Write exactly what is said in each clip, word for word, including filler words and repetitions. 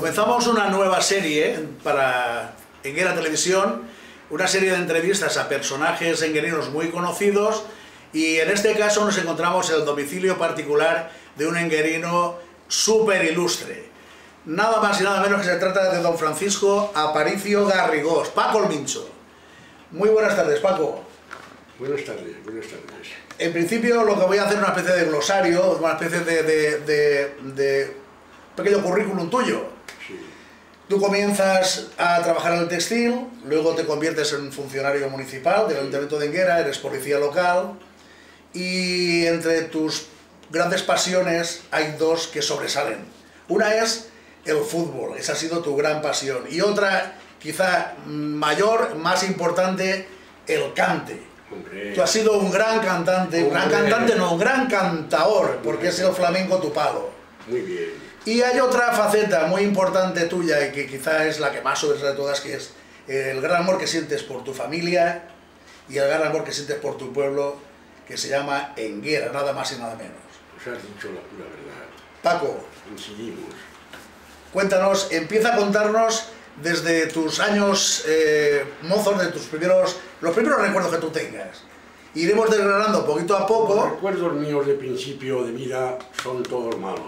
Comenzamos una nueva serie para Enguera Televisión, una serie de entrevistas a personajes enguerinos muy conocidos, y en este caso nos encontramos en el domicilio particular de un enguerino súper ilustre. Nada más y nada menos que se trata de don Francisco Aparicio Garrigós, Paco el Mincho. Muy buenas tardes, Paco. Buenas tardes, buenas tardes. En principio lo que voy a hacer es una especie de glosario, una especie de, de, de, de pequeño currículum tuyo. Sí. Tú comienzas a trabajar en el textil, luego te conviertes en funcionario municipal del Ayuntamiento de Enguera, eres policía local, y entre tus grandes pasiones hay dos que sobresalen. Una es el fútbol, esa ha sido tu gran pasión, y otra, quizá mayor, más importante, el cante. Hombre. Tú has sido un gran cantante, un gran Hombre. cantante no, un gran cantaor, porque es el flamenco tu palo. Muy bien. Y hay otra faceta muy importante tuya y que quizá es la que más sobresale de todas, que es el gran amor que sientes por tu familia y el gran amor que sientes por tu pueblo, que se llama Enguera, nada más y nada menos. Pues has dicho la pura verdad. Paco, Coincidimos. cuéntanos, empieza a contarnos desde tus años eh, mozos, de tus primeros, los primeros recuerdos que tú tengas. Iremos desgranando poquito a Los poco. recuerdos míos de principio de vida son todos malos.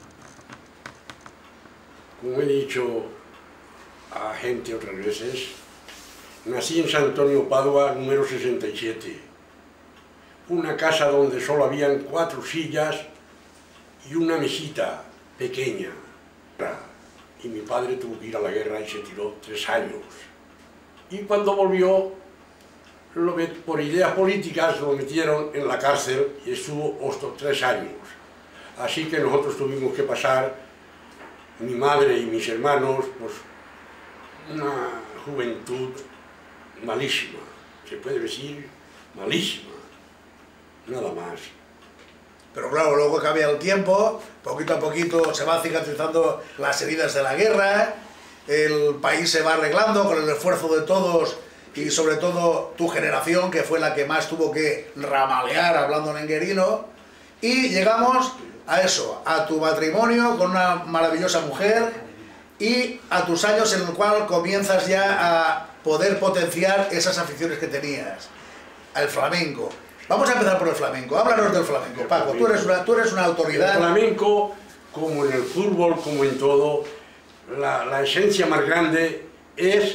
Como he dicho a gente otras veces, nací en San Antonio Padua, número sesenta y siete. Una casa donde solo habían cuatro sillas y una mesita pequeña. Y mi padre tuvo que ir a la guerra y se tiró tres años. Y cuando volvió, lo met, por ideas políticas, lo metieron en la cárcel y estuvo hasta tres años. Así que nosotros tuvimos que pasar, mi madre y mis hermanos, pues una juventud malísima, se puede decir malísima, nada más. Pero claro, luego cambia el tiempo, poquito a poquito se van cicatrizando las heridas de la guerra, el país se va arreglando con el esfuerzo de todos y sobre todo tu generación, que fue la que más tuvo que ramalear hablando en enguerino, y llegamos a eso, a tu matrimonio con una maravillosa mujer y a tus años en el cual comienzas ya a poder potenciar esas aficiones que tenías, al flamenco. Vamos a empezar por el flamenco, háblanos del flamenco, Paco, tú eres una, tú eres una autoridad. El flamenco, como en el fútbol, como en todo, la, la esencia más grande es,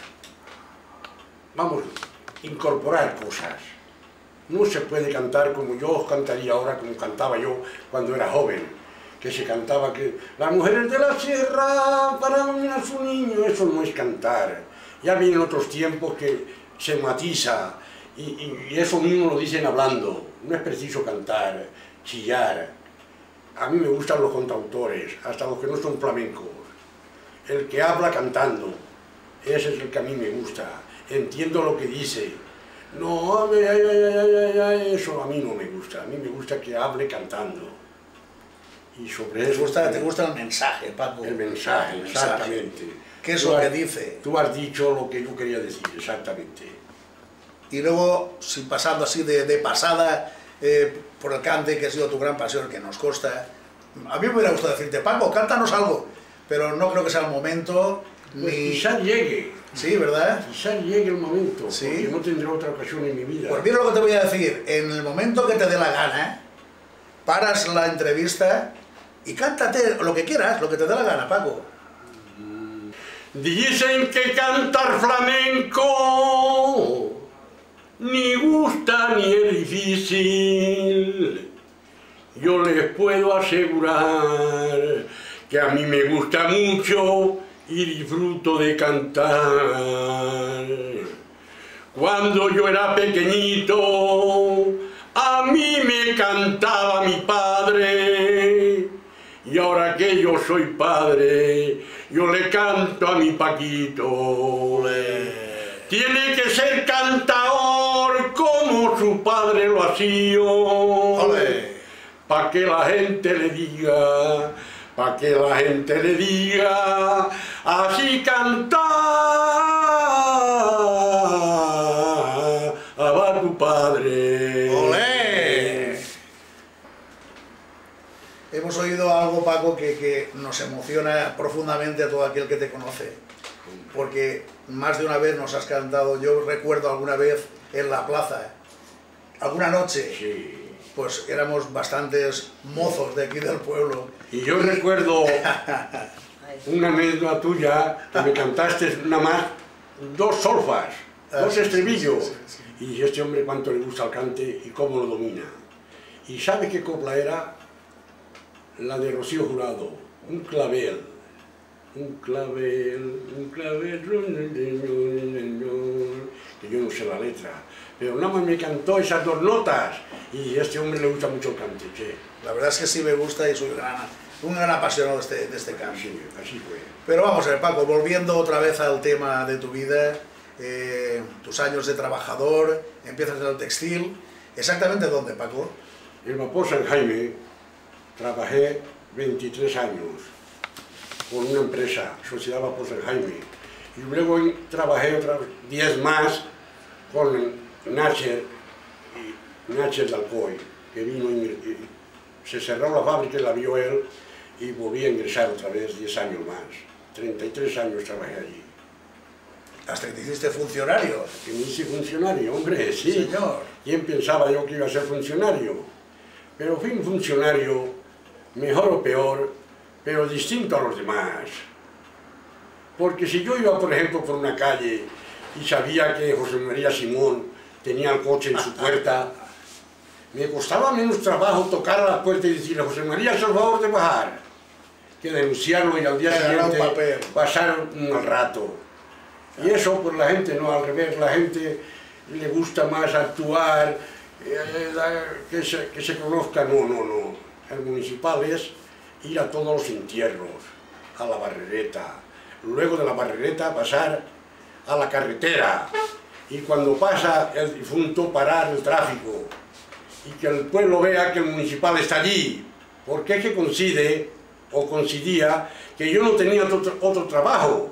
vamos, incorporar cosas. No se puede cantar como yo cantaría ahora, como cantaba yo cuando era joven, que se cantaba que las mujeres de la sierra para a su niño, eso no es cantar. Ya vienen otros tiempos que se matiza, y, y, y eso mismo lo dicen hablando, no es preciso cantar, chillar. A mí me gustan los cantautores, hasta los que no son flamencos. El que habla cantando, ese es el que a mí me gusta, entiendo lo que dice. No, ay, ay, ay, ay, eso a mí no me gusta, a mí me gusta que hable cantando. Y sobre ¿Te eso... gusta, te gusta el mensaje, Paco? El mensaje, El mensaje. exactamente. ¿Qué es Tú lo que has- dice? Tú has dicho lo que yo quería decir, exactamente. Y luego, si pasando así de, de pasada eh, por el cante, que ha sido tu gran pasión, que nos consta, a mí me hubiera gustado decirte, Paco, cántanos algo, pero no creo que sea el momento, Pues ni... quizás llegue, Sí, ¿verdad? quizás llegue el momento, Sí. porque no tendré otra ocasión en mi vida. Pues mira lo que te voy a decir, en el momento que te dé la gana, paras la entrevista y cántate lo que quieras, lo que te dé la gana, Paco. Dicen que cantar flamenco ni gusta ni es difícil. Yo les puedo asegurar que a mí me gusta mucho y disfruto de cantar. Cuando yo era pequeñito, a mí me cantaba mi padre. Y ahora que yo soy padre, yo le canto a mi Paquito. Tiene que ser cantador como su padre lo hacía. Pa' que la gente le diga, pa' que la gente le diga, así cantaba tu padre. ¡Olé! hemos oído algo, Paco, que, que nos emociona profundamente a todo aquel que te conoce, porque más de una vez nos has cantado, yo recuerdo alguna vez en la plaza, alguna noche, Sí. pues éramos bastantes mozos de aquí del pueblo. Y yo recuerdo una anécdota tuya, que me cantaste nada más dos solfas, Ah, dos sí, estribillos. sí, sí, sí, Y este hombre cuánto le gusta el cante y cómo lo domina. ¿Y sabe qué copla era? La de Rocío Jurado, un clavel. Un clavel, un clavel, que yo no sé la letra, pero nada más me cantó esas dos notas y a este hombre le gusta mucho el cante, che. La verdad es que sí me gusta y soy gran, un gran apasionado de este, de este canto. Sí, así fue. Pero vamos a ver, Paco, volviendo otra vez al tema de tu vida, eh, tus años de trabajador, empiezas en el textil, ¿exactamente dónde, Paco? En Vapor San Jaime trabajé veintitrés años con una empresa, Sociedad Vapor San Jaime, y luego trabajé otras diez más con Nacher y Nacher de Alcoy, que vino y, y se cerró la fábrica y la vio él y volví a ingresar otra vez diez años más. treinta y tres años trabajé allí. Hasta que te hiciste funcionario. Que me hice funcionario, hombre, sí. Señor. ¿Quién pensaba yo que iba a ser funcionario? Pero fui un funcionario, mejor o peor, pero distinto a los demás. Porque si yo iba, por ejemplo, por una calle y sabía que José María Simón tenía el coche en su puerta, me costaba menos trabajo tocar a la puerta y decirle: José María, haz el favor de bajar, que denunciarlo y al día siguiente pasar un mal rato. Y eso, pues la gente no, al revés, la gente le gusta más actuar, eh, que, se, que se conozca, no, no, no. El municipal es ir a todos los entierros, a la barrereta, luego de la barrereta pasar a la carretera, y cuando pasa el difunto parar el tráfico, y que el pueblo vea que el municipal está allí, porque es que coincide, o coincidía, que yo no tenía otro, otro trabajo.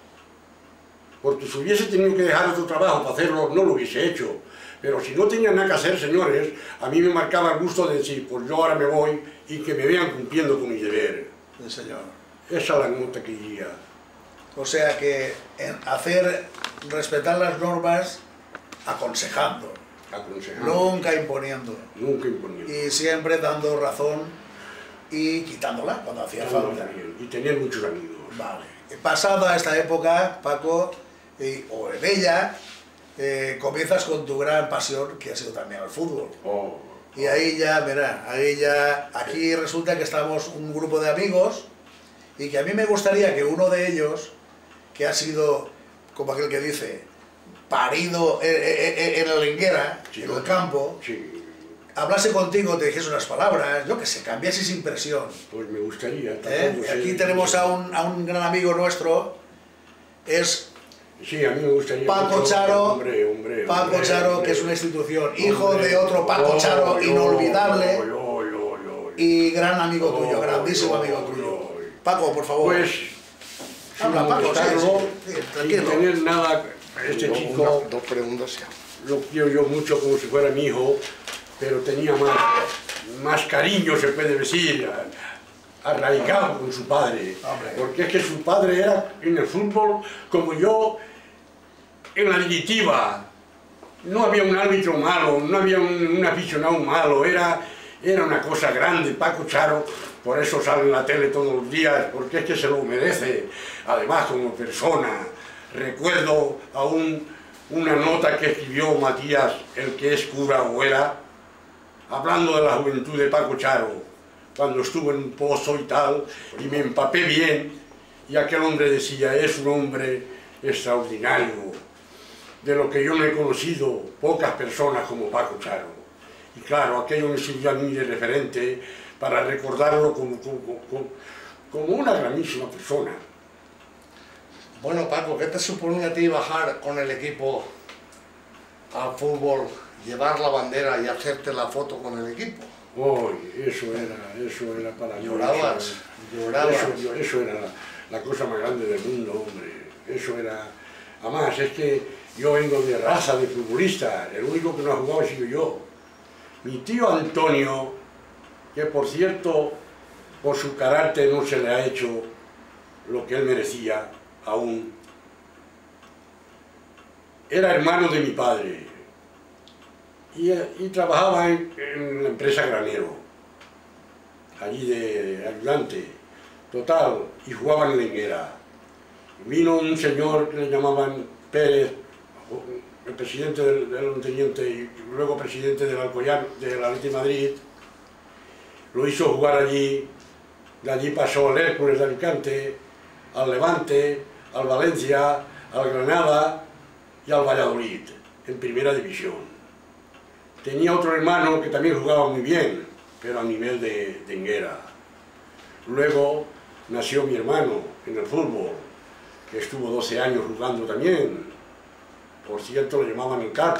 Porque si hubiese tenido que dejar otro trabajo para hacerlo, no lo hubiese hecho. Pero si no tenía nada que hacer, señores, a mí me marcaba el gusto de decir: pues yo ahora me voy y que me vean cumpliendo con mi deber. Sí, señor. Esa es la nota que iría. O sea que en hacer, respetar las normas, aconsejando, Aconsejando. nunca imponiendo. Nunca imponiendo. Y siempre dando razón y quitándola cuando hacía falta. Y tener muchos amigos. Vale. Pasada esta época, Paco, y, o en ella, eh, comienzas con tu gran pasión, que ha sido también el fútbol. Oh, Y ahí ya, mira, ahí ya, aquí resulta que estamos un grupo de amigos, y que a mí me gustaría que uno de ellos, que ha sido, como aquel que dice, parido en, en, en la linguera, sí, en el campo, sí, hablase contigo, te dijese unas palabras, yo que sé, cambiases impresión. pues me gustaría. ¿Eh? sé, Aquí tenemos a un, a un gran amigo nuestro, es Sí, a mí me gustaría Paco mucho, Charo, hombre, hombre, Paco hombre, Charo, hombre, que es una institución, hijo hombre, de otro Paco oh, Charo oh, inolvidable, oh, oh, oh, oh, oh. y gran amigo Oh, tuyo, grandísimo oh, amigo oh, tuyo. oh. Paco, por favor. Pues, Habla, sin Paco, sí, molestarlo, sí, sí, sin tranquilo. tener nada, este No, chico una- dos preguntas ya. lo quiero yo mucho como si fuera mi hijo, pero tenía más, más cariño, se puede decir, arraigado con su padre. Hombre. Porque es que su padre era en el fútbol como yo en la digitiva. No había un árbitro malo, no había un, un aficionado malo, era, era una cosa grande. Paco Charo, por eso sale en la tele todos los días, porque es que se lo merece. Además, como persona, recuerdo aún una nota que escribió Matías, el que es cura o era, hablando de la juventud de Paco Charo, cuando estuvo en un pozo y tal, y me empapé bien, y aquel hombre decía: es un hombre extraordinario, de lo que yo no he conocido pocas personas como Paco Charo. Y claro, aquello me sirvió a mí de referente para recordarlo como, como, como, como una grandísima persona. Bueno, Paco, ¿qué te suponía a ti bajar con el equipo al fútbol, llevar la bandera y hacerte la foto con el equipo? Uy, eso era, eso era para mí. Llorabas, eso, llorabas. Eso, eso era la, la cosa más grande del mundo, hombre. Eso era... Además, es que yo vengo de raza de futbolista, el único que no ha jugado ha sido yo. Mi tío Antonio, que por cierto por su carácter no se le ha hecho lo que él merecía aún. Era hermano de mi padre y, y trabajaba en, en la empresa Granero, allí de ayudante, total, y jugaba en la Higuera. Vino un señor que le llamaban Pérez, el presidente del, del Onteniente y luego presidente del Alcoyano, del Athletic de Madrid, lo hizo jugar allí, de allí pasó al Hércules de Alicante, al Levante, al Valencia, al Granada y al Valladolid, en primera división. Tenía otro hermano que también jugaba muy bien, pero a nivel de, de Higuera. Luego nació mi hermano en el fútbol, que estuvo doce años jugando también. Por cierto, lo llamaban el Capi.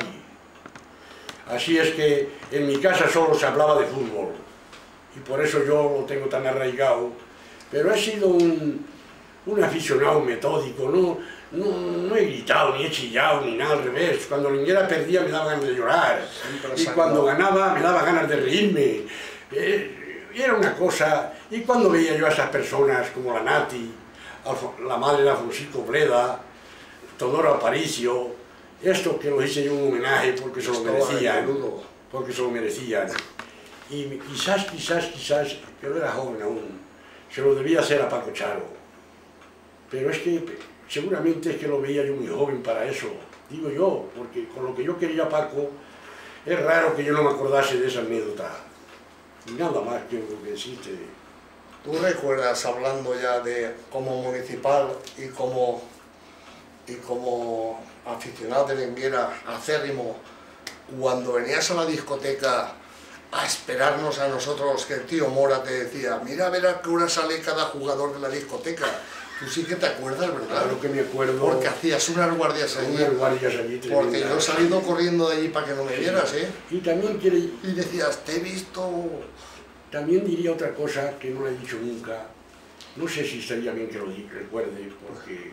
Así es que en mi casa solo se hablaba de fútbol, y por eso yo lo tengo tan arraigado. Pero he sido un, un aficionado metódico, no, no, no he gritado, ni he chillado, ni nada, al revés. Cuando la Higuera perdía me daba ganas de llorar, y cuando ganaba me daba ganas de reírme. Eh, era una cosa, y cuando veía yo a esas personas como la Nati, la madre de Francisco Breda, Todoro Aparicio, esto que lo hice yo un homenaje porque se lo merecían, porque se lo merecían. Y quizás, quizás, quizás, yo era joven aún, se lo debía hacer a Paco Charo. Pero es que seguramente es que lo veía yo muy joven para eso, digo yo, porque con lo que yo quería a Paco, es raro que yo no me acordase de esa anécdota. Y nada más que lo que deciste. ¿Tú recuerdas, hablando ya de como municipal y como, y como aficionado de la Higuera acérrimo, cuando venías a la discoteca a esperarnos a nosotros, que el tío Mora te decía, mira a ver a qué hora sale cada jugador de la discoteca? Tú sí que te acuerdas, ¿verdad? Claro que me acuerdo. Porque hacías unas guardias allí. Unas guardias allí tremendas. Porque yo he salido corriendo de allí para que no me vieras, ¿eh? Y también quiere... Y decías, te he visto... También diría otra cosa que no le he dicho nunca. No sé si estaría bien que lo recuerde, porque...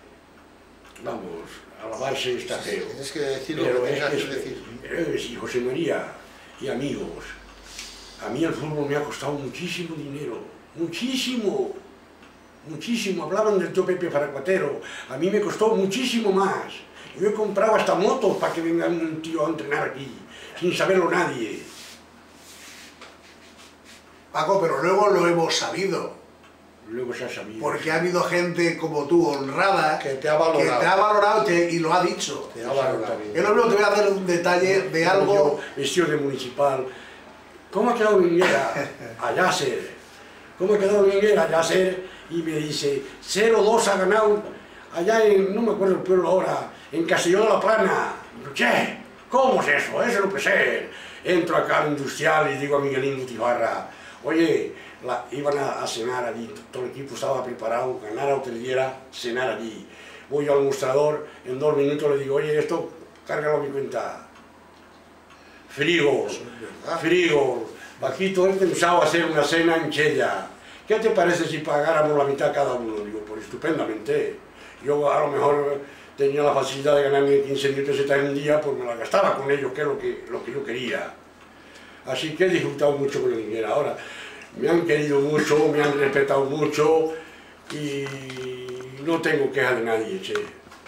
Vamos, alabarse está feo. Tienes que decir lo Pero que es tengas que que decir. es, y José María y amigos, a mí el fútbol me ha costado muchísimo dinero, muchísimo, muchísimo. Hablaban del tío Pepe Faracuatero, a mí me costó muchísimo más. Yo he comprado hasta motos para que venga un tío a entrenar aquí, sin saberlo nadie. Paco, pero luego lo hemos sabido. Luego se ha sabido. Porque ha habido gente como tú, honrada, que te ha valorado, que te ha valorado y, te, y lo ha dicho. Te ha valorado. Yo lo te voy a hacer un detalle de algo... Yo, vestido de municipal, ¿cómo ha quedado Higuera? A Yasser. ¿Cómo ha quedado Higuera? A Yasser. Y me dice, cero dos ha ganado allá en, no me acuerdo el pueblo ahora, en Castelló de la Plana. Digo, che, ¿cómo es eso? Eso no puede ser. Entro acá al industrial y digo a Miguelín Gutibarra, oye, la, iban a, a cenar allí, todo el equipo estaba preparado, ganar a hoteliera, cenar allí. Voy yo al mostrador, en dos minutos le digo, oye, esto, cárgalo a mi cuenta. Frigo, frigo. Paquito, he pensado hacer una cena en Chella. ¿Qué te parece si pagáramos la mitad cada uno? Digo, pues estupendamente. Yo a lo mejor tenía la facilidad de ganarme quince mil pesetas en un día, pues me la gastaba con ellos, que es lo que, lo que yo quería. Así que he disfrutado mucho con el Higuera. Ahora, me han querido mucho, me han respetado mucho y no tengo queja de nadie, che.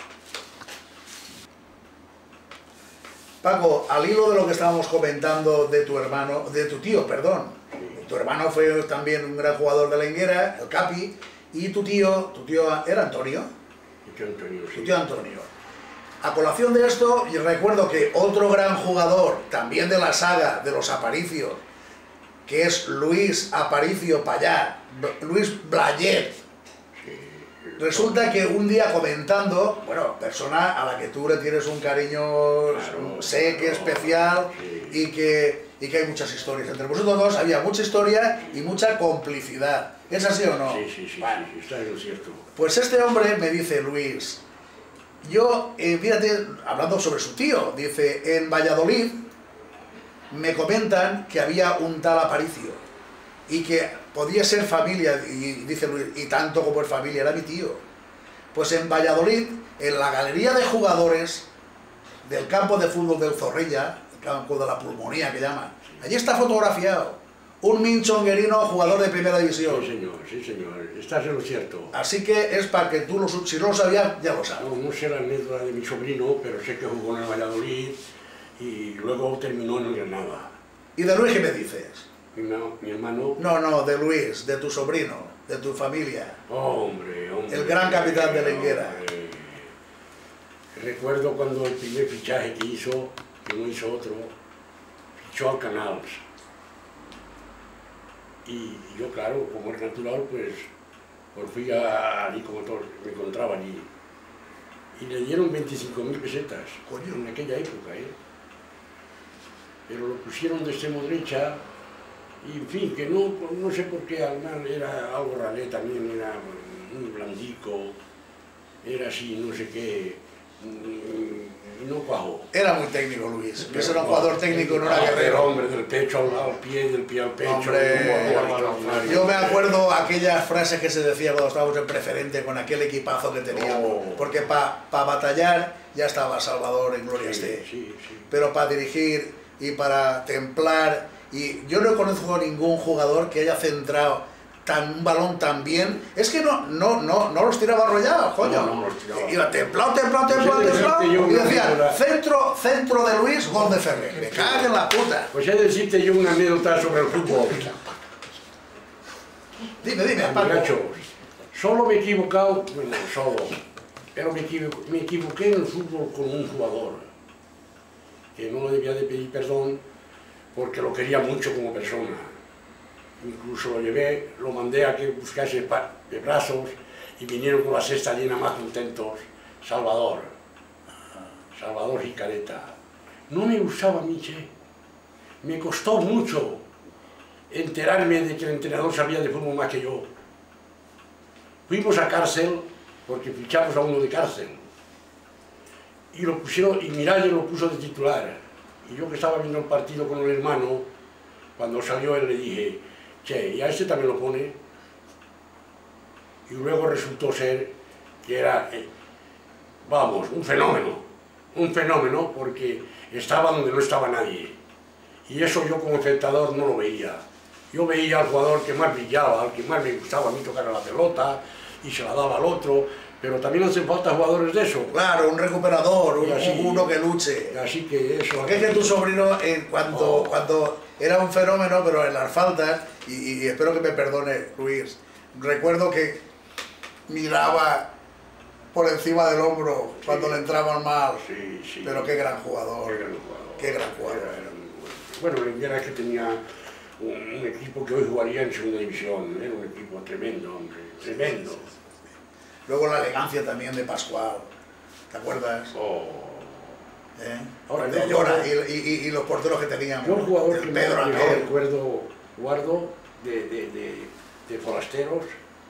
Paco, al hilo de lo que estábamos comentando de tu hermano, de tu tío, perdón. Sí. Tu hermano fue también un gran jugador de la Higuera, el Capi, y tu tío, tu tío era Antonio. Mi tío Antonio, sí. Tu tío Antonio. A colación de esto, y recuerdo que otro gran jugador, también de la saga de los Aparicios, que es Luis Aparicio Payá, Luis Blayet. Resulta que un día comentando, bueno, persona a la que tú le tienes un cariño, claro, sé que especial, sí. y, que, y que hay muchas historias. Entre vosotros dos había mucha historia y mucha complicidad. ¿Es así o no? Sí, sí, sí, bueno, sí, está en lo cierto. Pues este hombre me dice, Luis, yo, eh, fíjate, hablando sobre su tío, dice, en Valladolid me comentan que había un tal Aparicio y que podía ser familia, y dice Luis, y tanto como es familia, era mi tío. Pues en Valladolid, en la galería de jugadores del campo de fútbol del Zorrilla, el campo de la Pulmonía que llaman, allí está fotografiado un minchonguerino jugador de primera división. Sí, señor, sí, señor, estás en lo cierto. Así que es para que tú, lo, si no lo sabías, ya lo sabes. No, no sé la anécdota de mi sobrino, pero sé que jugó en el Valladolid y luego terminó en el Granada. ¿Y de Luis qué me dices? Mi, mi hermano... No, no, de Luis, de tu sobrino, de tu familia. Hombre, hombre. El gran capitán de la Higuera. Hombre. Recuerdo cuando el primer fichaje que hizo, que no hizo otro, fichó al Canals. Y yo, claro, como es natural, pues, pues fui a, allí como todos, me encontraba allí. Y le dieron veinticinco mil pesetas, Coño. en aquella época, ¿eh? Pero lo pusieron de extremo derecha, y en fin, que no, no sé por qué, además era algo ralé también, era un blandico, era así, no sé qué, y no cuajó. Era muy técnico Luis, ese era un jugador técnico, no era Ah, guerrero. Hombre, del pecho al, al pie, del pie al pecho. Hombre, un jugador extraordinario. yo me acuerdo aquellas frases que se decía cuando estábamos en preferente con aquel equipazo que teníamos, Oh. porque para pa batallar ya estaba Salvador en Gloria Sí, esté, sí, sí. pero para dirigir y para templar, y yo no conozco ningún jugador que haya centrado tan, un balón tan bien, es que no, no, no, no los tiraba arrollados, coño, No, no los tiraba. iba templado, templado, templado, Pues he de templado, decirte yo y una decía, anécdota. centro, centro de Luis, gol de Ferrer, me cago en la puta. Pues he de decirte yo una anécdota sobre el fútbol. Dime, dime, Paco. Muchachos, solo me he equivocado, bueno, solo, pero me equivoqué, me equivoqué en el fútbol con un jugador, que no le debía de pedir perdón porque lo quería mucho como persona. Incluso lo llevé, lo mandé a que buscase pa- de brazos y vinieron con la cesta llena más contentos. Salvador, Salvador Jicareta. No me gustaba a mí, che. Me costó mucho enterarme de que el entrenador sabía de fútbol más que yo. Fuimos a cárcel, porque fichamos a uno de cárcel. Y lo pusieron, y Miralles lo puso de titular. Y yo que estaba viendo el partido con el hermano, cuando salió él le dije, che, ¿y a este también lo pone? Y luego resultó ser que era, eh, vamos, un fenómeno. Un fenómeno porque estaba donde no estaba nadie. Y eso yo como espectador no lo veía. Yo veía al jugador que más brillaba, al que más me gustaba a mí tocar a la pelota y se la daba al otro, pero también hacen falta jugadores de eso. Claro, un recuperador, un, Y así- uno que luche. Así que eso... Porque es que tu sobrino, eh, cuando, Oh. cuando era un fenómeno, pero en las faltas, y, y espero que me perdone Luis, recuerdo que miraba por encima del hombro cuando Sí. le entraban mal, Sí, sí. pero qué gran jugador. Qué gran jugador. Qué gran jugador. Era- era muy bueno. Bueno, Lenguera es que tenía un, un equipo que hoy jugaría en segunda división, era un equipo tremendo, hombre, tremendo. Luego la elegancia también de Pascual, ¿te acuerdas? Oh. ¿Eh? Ahora, de yo- Llora y, y- y los porteros que teníamos. Yo un jugador el que Pedro me mejor aquel. recuerdo, guardo, de, de, de, de forasteros,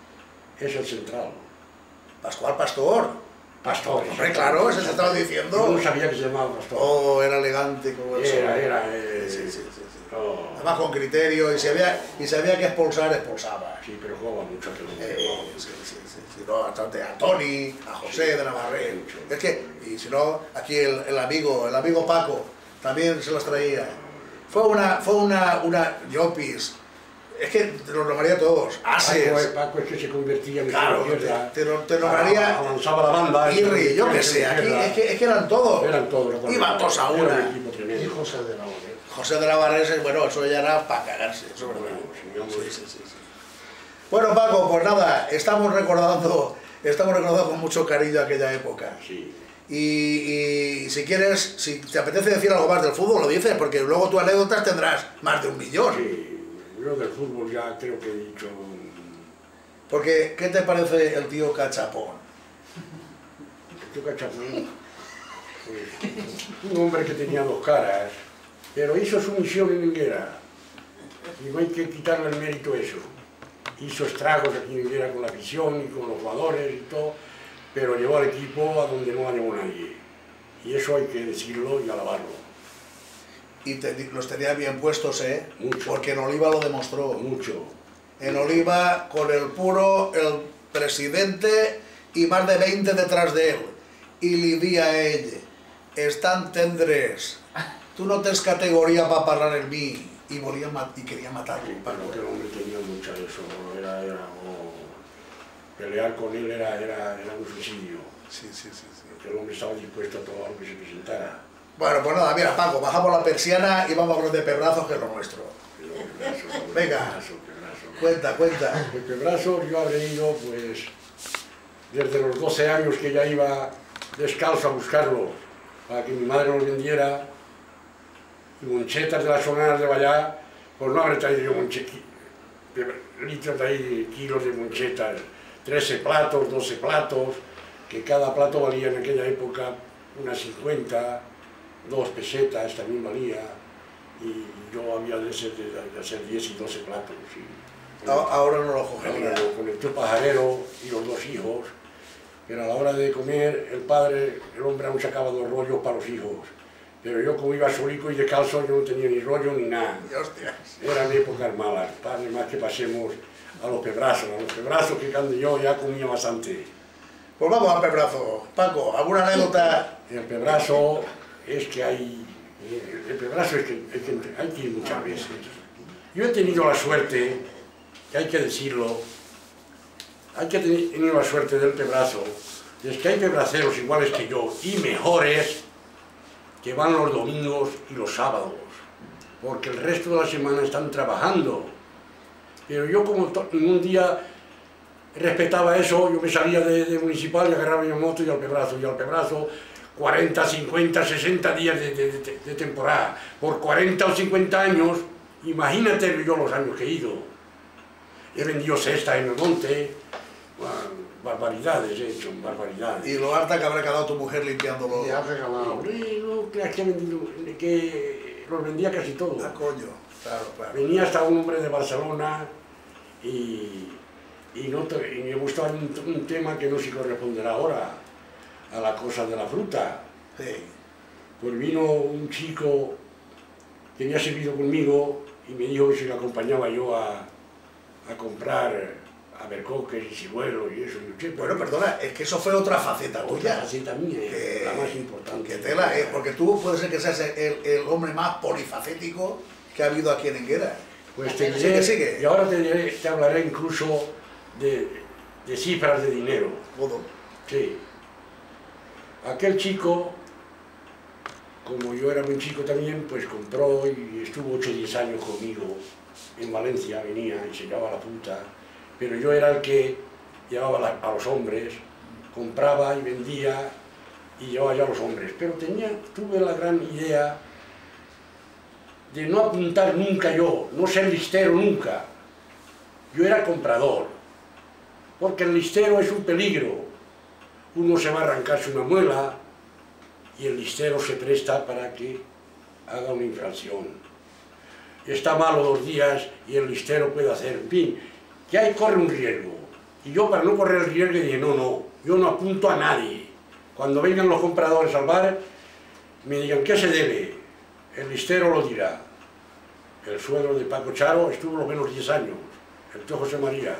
es el central. Pascual Pastor. Pastor. Hombre, claro, ese te estaba diciendo. Yo no sabía que se llamaba Pastor. Oh, era elegante como el Era, sol. era, eh, Sí, sí, sí, sí. oh. Además con criterio, y si había, y si había que expulsar, expulsaba. Sí, pero jugaba mucho aquel hombre. Eh, sí, sí, sí, sí, no, bastante a Tony, a José de Navarrete. Es que, y si no, aquí el, el amigo, el amigo Paco, también se los traía. Fue una, fue una, una Llopis, es que te los nombraría todos, Paco, Ases, Paco es que se convertía en claro, izquierda. te, te, lo- te nombraría Avanzaba la banda. Irri, yo que qué sé, aquí es que, es que eran todos. Eran todos. Iban todos a Era un una. equipo Y tremendo. José de la Orden. José de Navarrete, bueno, eso ya era para cagarse, eso es verdad. Bueno, sí, hombre. Sí, sí, sí, sí. Bueno, Paco, pues nada, estamos recordando, estamos recordando con mucho cariño aquella época. Sí. Y, y si quieres, si te apetece decir algo más del fútbol, lo dices, porque luego tus anécdotas tendrás más de un millón. Sí, yo del fútbol ya creo que he dicho... mm, Porque, ¿qué te parece el tío Cachapón? el tío Cachapón, pues, un hombre que tenía dos caras, pero hizo su misión en Higuera. Y no hay que quitarle el mérito a eso. Hizo estragos aquí en Higuera con la afición y con los jugadores y todo, pero llevó al equipo a donde no la llevó nadie. Y eso hay que decirlo y alabarlo. Y te- los tenía bien puestos, ¿eh? Mucho. Porque en Oliva lo demostró. Mucho. En Oliva, con el puro, el presidente y más de veinte detrás de él. Y li di a ell, estan tendres, tu no tens categoria para parlar en mi. y, volían y querían matarlo. Sí, pero que el hombre tenía mucha de eso, era, era, oh, pelear con él era, era, era un suicidio. Sí, sí, sí, sí. Porque el hombre estaba dispuesto a todo lo que se presentara. Bueno, pues nada, mira, Paco, bajamos la persiana y vamos a hablar de Pebrazos, que es lo nuestro. Pebrazo, Venga, pebrazo, pebrazo. cuenta, cuenta. El Pebrazo yo habré ido, pues, desde los doce años que ya iba descalzo a buscarlo, para que mi madre lo vendiera, y monchetas de las sonadas de Vallá, pues no habré traído yo monche, litros de ahí, kilos de monchetas, trece platos, doce platos, que cada plato valía en aquella época unas cincuenta, dos pesetas también valía, y yo había de, ser, de, de hacer diez y doce platos. Y, Ahora no lo cogería. Ahora con el tío pajarero y los dos hijos, pero a la hora de comer, el padre, el hombre aún sacaba dos rollos para los hijos. Pero yo, como iba solico y descalzo, yo no tenía ni rollo ni nada. Hostias. Eran épocas malas, padre, más que pasemos a los Pebrazos, a los Pebrazos que cuando yo ya comía bastante. Pues vamos al Pebrazo. Paco, ¿alguna anécdota? El Pebrazo es que hay... El Pebrazo es que, es que hay que ir muchas veces. Yo he tenido la suerte, que hay que decirlo, hay que tener tenido la suerte del Pebrazo, es que hay pebraceros iguales que yo y mejores que van los domingos y los sábados, porque el resto de la semana están trabajando. Pero yo, como ningún día respetaba eso, yo me salía de, de municipal y agarraba mi moto y al Pebrazo, y al Pebrazo cuarenta, cincuenta, sesenta días de, de, de, de temporada, por cuarenta o cincuenta años, imagínate yo los años que he ido. He vendido cestas en el monte, barbaridades he hecho, barbaridades. Y lo harta que habrá quedado tu mujer limpiándolo. Ya has regalado. Hombre, no creas que he vendido, que los vendía casi todos. Ah, coño, claro, claro. Venía hasta un hombre de Barcelona y, y, no, y me gustó un, un tema que no se corresponderá ahora a la cosa de la fruta. Sí. Pues vino un chico que había servido conmigo y me dijo que si le acompañaba yo a, a comprar abercoques y ciruelos y eso. Y yo, Bueno, perdona, es que eso fue otra faceta otra tuya. faceta mía, Que, la más importante. que tela, ¿eh? Porque tú puedes ser que seas el, el hombre más polifacético que ha habido aquí en Enguera. Pues te diré, Sigue, sigue. y ahora te, diré, te hablaré incluso de, de cifras de dinero. Todo. Sí. Aquel chico, como yo era muy chico también, pues compró y estuvo ocho o diez años conmigo en Valencia, venía y se llevaba la fruta, pero yo era el que llevaba la, a los hombres, compraba y vendía y llevaba ya a los hombres, pero tenía, tuve la gran idea de no apuntar nunca yo, no ser listero nunca. Yo era comprador, porque el listero es un peligro. Uno se va a arrancarse una muela y el listero se presta para que haga una infracción. Está malo dos días y el listero puede hacer, en fin, que ahí corre un riesgo. Y yo, para no correr el riesgo, dije, no, no, yo no apunto a nadie. Cuando vengan los compradores al bar, me digan, ¿qué se debe? El listero lo dirá. El suegro de Paco Charo estuvo lo menos diez años, el tío José María.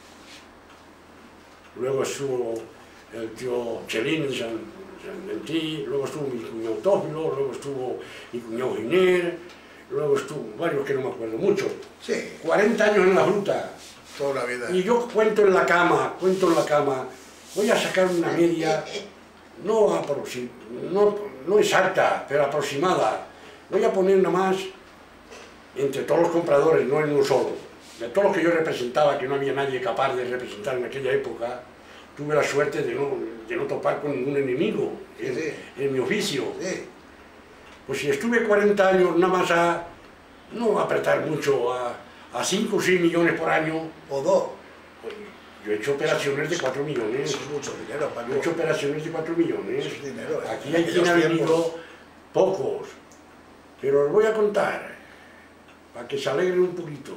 Luego estuvo el tío Chelín de San, San Mentí, luego estuvo mi cuñado Tófilo, luego estuvo mi cuñado Giner, luego estuvo varios que no me acuerdo mucho. Sí. cuarenta años en la fruta. Toda la vida. Y yo cuento en la cama, cuento en la cama, voy a sacar una media, no, aproxim, no, no exacta, pero aproximada. Voy a poner nada más entre todos los compradores, no en uno solo. De todos los que yo representaba, que no había nadie capaz de representar en aquella época, tuve la suerte de no, de no topar con ningún enemigo en, Sí, sí. en mi oficio. Sí. Pues si estuve cuarenta años nada más a, no a apretar mucho, a, a cinco o seis millones por año, O dos. pues, yo he hecho operaciones de cuatro millones. Eso es mucho dinero, Paco. Yo he hecho operaciones de cuatro millones. Eso es dinero, ¿eh? Aquí hay En quien ha aquellos venido tiempos. pocos, pero os voy a contar, para que se alegren un poquito.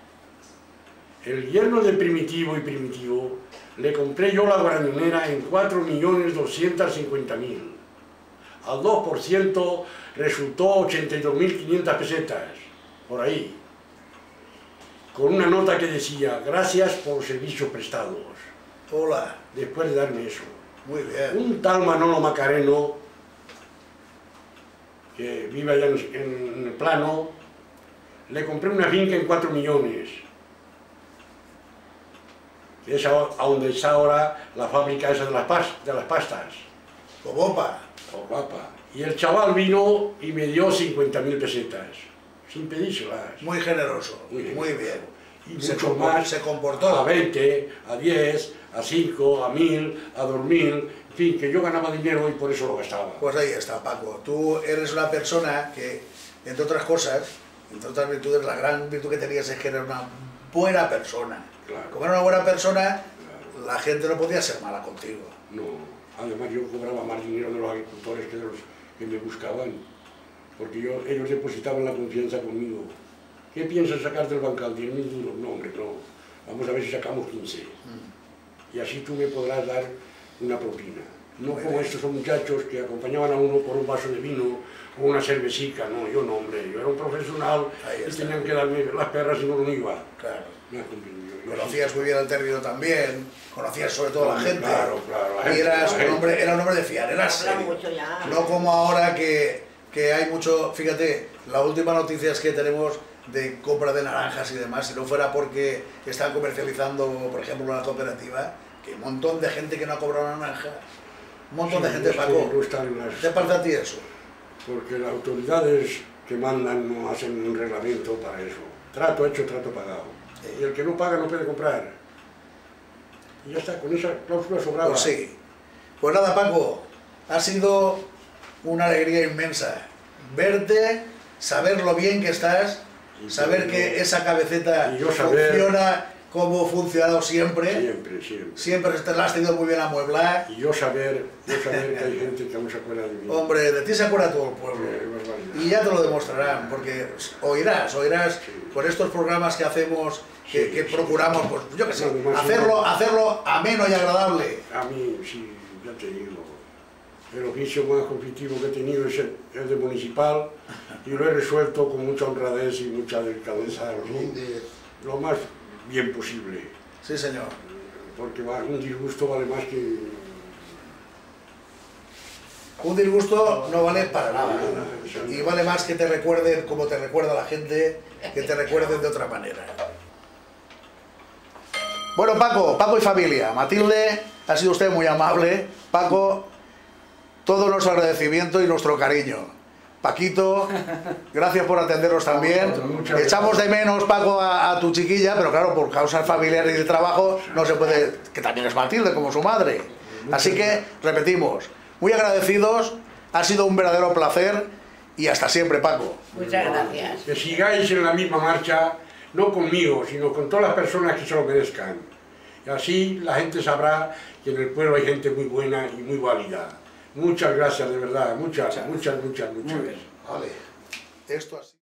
El yerno de Primitivo y Primitivo le compré yo la granonera en cuatro millones doscientos cincuenta mil. Al dos por ciento resultó ochenta y dos mil quinientas pesetas, por ahí. Con una nota que decía, gracias por los servicios prestados, Hola. después de darme eso. Muy bien. Un tal Manolo Macareno, que vive allá en, en el plano, Le compré una finca en cuatro millones. Es a, a donde está ahora la fábrica esa de las, pas, de las pastas. Cobopa. Cobopa. Y el chaval vino y me dio cincuenta mil pesetas, sin pedírselas. Muy generoso, muy, muy bien. Y se mucho más, se comportó. A veinte, a diez, a cinco, a mil, a dos mil, en fin, que yo ganaba dinero y por eso lo gastaba. Pues ahí está, Paco. Tú eres una persona que, entre otras cosas, entre otras virtudes, la gran virtud que tenías es que eres una buena persona. Claro. Como era una buena persona, Claro. La gente no podía ser mala contigo. No, además yo cobraba más dinero de los agricultores que de los que me buscaban, porque yo, ellos depositaban la confianza conmigo. ¿Qué piensas sacar del bancal? diez mil duros. No, hombre, no. Vamos a ver si sacamos quince. Mm. Y así tú me podrás dar una propina. No Muy como bien. Estos muchachos que acompañaban a uno por un vaso de vino o una cervecica. No, yo no, hombre. Yo era un profesional y tenían que darme las perras y no lo iba. Claro. Me comprendido. Conocías muy bien el término también, conocías sobre todo a la gente. Claro, claro. La gente, y eras la un gente. hombre, era un hombre de fiar, eras serio. No como ahora que, que hay mucho, fíjate, la última noticia es que tenemos de compra de naranjas y demás, si no fuera porque están comercializando, por ejemplo, una cooperativa, que un montón de gente que no ha cobrado naranja, un montón Sí, de gente, es que Paco. no están en las... ¿Te parece a ti eso? Porque las autoridades que mandan no hacen un reglamento para eso. Trato hecho, trato pagado. Sí. Y el que no paga no puede comprar. Y ya está, con esa cláusula sobraba. Pues sí. Pues nada, Paco, ha sido una alegría inmensa verte, saber lo bien que estás, y saber yo, que esa cabeceta saber, funciona como ha funcionado siempre. Siempre, siempre. Siempre la has tenido muy bien amueblada. Y yo saber, yo saber que hay gente que aún se acuerda de mí. Hombre, de ti se acuerda todo el pueblo. Sí, y ya te lo demostrarán, porque oirás, oirás sí. Por estos programas que hacemos, que, sí, que sí, procuramos, pues yo qué sé, no, hacerlo, hacerlo ameno y agradable. A mí, sí, ya te digo. El oficio más conflictivo que he tenido es el, el de municipal y lo he resuelto con mucha honradez y mucha delicadeza, lo, lo más bien posible. Sí, señor. Porque va, un disgusto vale más que... Un disgusto no vale para nada. Y vale más que te recuerden como te recuerda la gente, que te recuerden de otra manera. Bueno, Paco, Paco y familia, Matilde, ha sido usted muy amable. Paco, todo nuestro agradecimiento y nuestro cariño. Paquito, gracias por atendernos también. Echamos de menos, Paco, a, a tu chiquilla, pero claro, por causas familiares y de trabajo no se puede, que también es Matilde, como su madre. Así que, repetimos, muy agradecidos, ha sido un verdadero placer y hasta siempre, Paco. Muchas gracias. Que sigáis en la misma marcha, no conmigo, sino con todas las personas que se lo merezcan. Y así la gente sabrá que en el pueblo hay gente muy buena y muy válida. Muchas gracias, de verdad, muchas, muchas, muchas, muchas. Vale. Esto así.